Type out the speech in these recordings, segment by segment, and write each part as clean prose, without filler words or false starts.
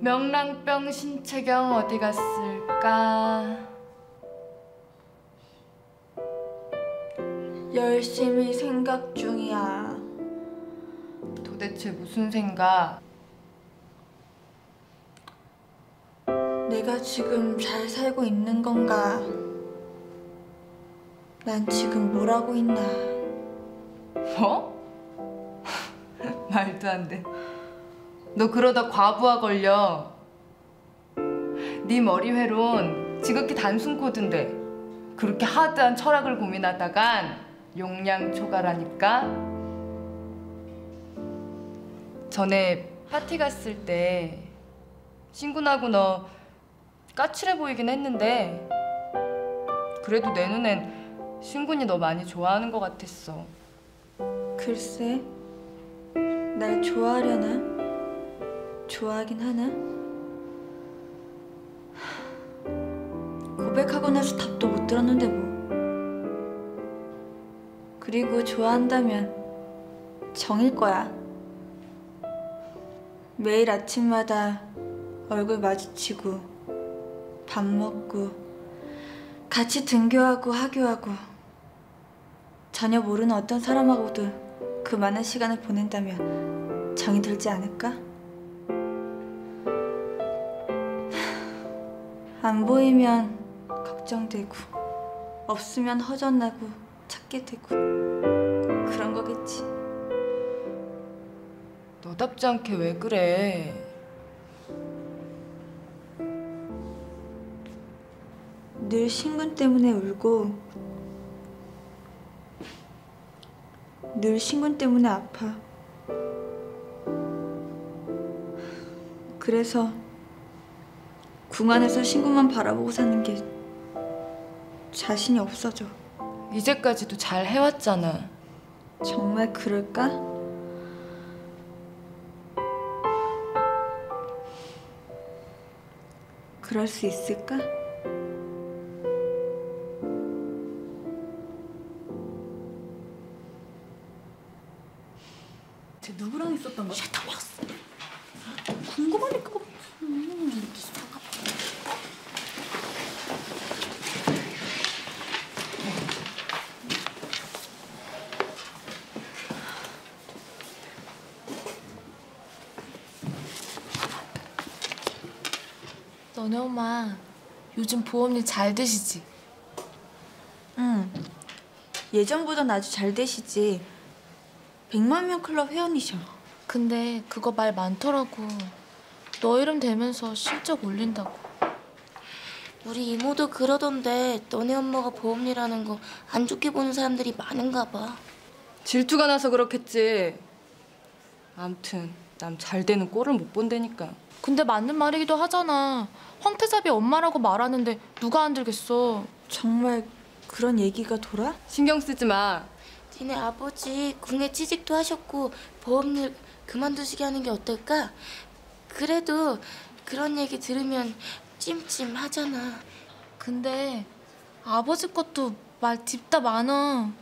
명랑병 신채경 어디 갔을까? 열심히 생각 중이야. 도대체 무슨 생각? 내가 지금 잘 살고 있는 건가? 난 지금 뭘 하고 있나? 뭐? 말도 안 돼. 너 그러다 과부하 걸려. 네 머리회론 지극히 단순 코드인데 그렇게 하드한 철학을 고민하다간 용량초과라니까. 전에 파티 갔을 때 신군하고 너 까칠해 보이긴 했는데 그래도 내 눈엔 신군이 너 많이 좋아하는 것 같았어. 글쎄, 날 좋아하려나? 좋아하긴 하나? 고백하고 나서 답도 못 들었는데 뭐. 그리고 좋아한다면 정일 거야. 매일 아침마다 얼굴 마주치고 밥 먹고 같이 등교하고 하교하고 전혀 모르는 어떤 사람하고도 그 많은 시간을 보낸다면 정이 들지 않을까? 안 보이면 걱정되고 없으면 허전하고 찾게 되고 그런 거겠지. 너답지 않게 왜 그래? 늘 신군 때문에 울고 늘 신군 때문에 아파. 그래서 궁 안에서 신군만 바라보고 사는 게 자신이 없어져. 이제까지도 잘 해왔잖아. 정말 그럴까? 그럴 수 있을까? 쟤 누구랑 있었던 거야? 궁금하니까. 너네 엄마 요즘 보험일 잘 되시지? 응. 예전보단 아주 잘 되시지. 100만 명 클럽 회원이셔. 근데 그거 말 많더라고. 너 이름 대면서 실적 올린다고. 우리 이모도 그러던데 너네 엄마가 보험이라는 거 안 좋게 보는 사람들이 많은가 봐. 질투가 나서 그렇겠지. 암튼 남 잘 되는 꼴을 못 본다니까. 근데 맞는 말이기도 하잖아. 황태자비 엄마라고 말하는데 누가 안 들겠어. 정말 그런 얘기가 돌아? 신경 쓰지 마. 니네 아버지 국내 취직도 하셨고 보험일 그만두시게 하는 게 어떨까? 그래도 그런 얘기 들으면 찜찜하잖아. 근데 아버지 것도 말 딥다 많아.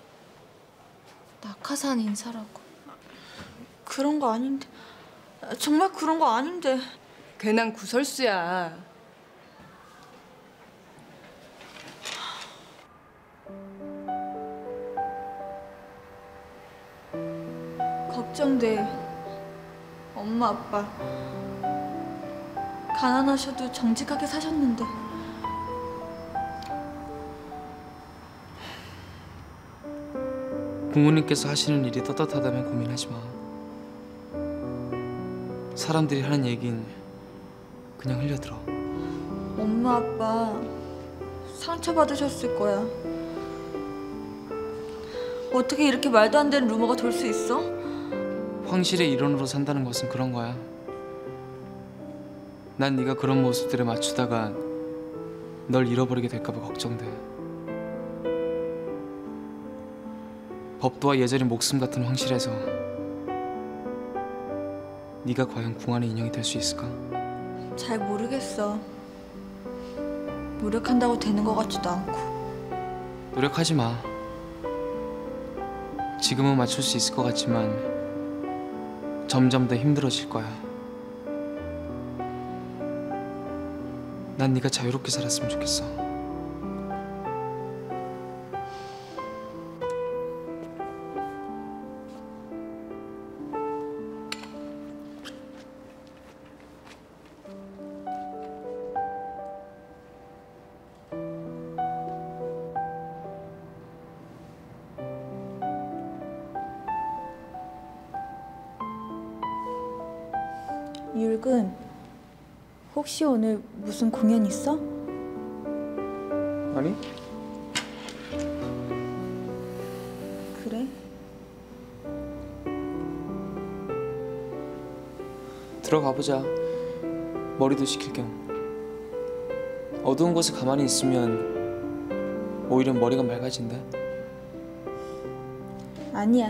낙하산 인사라고. 그런 거 아닌데. 정말 그런 거 아닌데. 괜한 구설수야. 걱정돼. 엄마, 아빠. 가난하셔도 정직하게 사셨는데. 부모님께서 하시는 일이 떳떳하다면 고민하지 마. 사람들이 하는 얘긴 그냥 흘려들어. 엄마, 아빠 상처받으셨을 거야. 어떻게 이렇게 말도 안 되는 루머가 돌 수 있어? 황실의 일원으로 산다는 것은 그런 거야. 난 네가 그런 모습들에 맞추다가 널 잃어버리게 될까 봐 걱정돼. 법도와 예절이 목숨 같은 황실에서 네가 과연 궁안의 인형이 될 수 있을까? 잘 모르겠어. 노력한다고 되는 것 같지도 않고. 노력하지 마. 지금은 맞출 수 있을 것 같지만 점점 더 힘들어질 거야. 난 네가 자유롭게 살았으면 좋겠어. 율근, 혹시 오늘 무슨 공연 있어? 아니? 그래? 들어가 보자. 머리도 식힐 겸. 어두운 곳에 가만히 있으면 오히려 머리가 맑아진대. 아니야.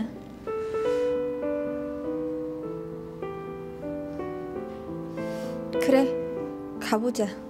그래, 가보자.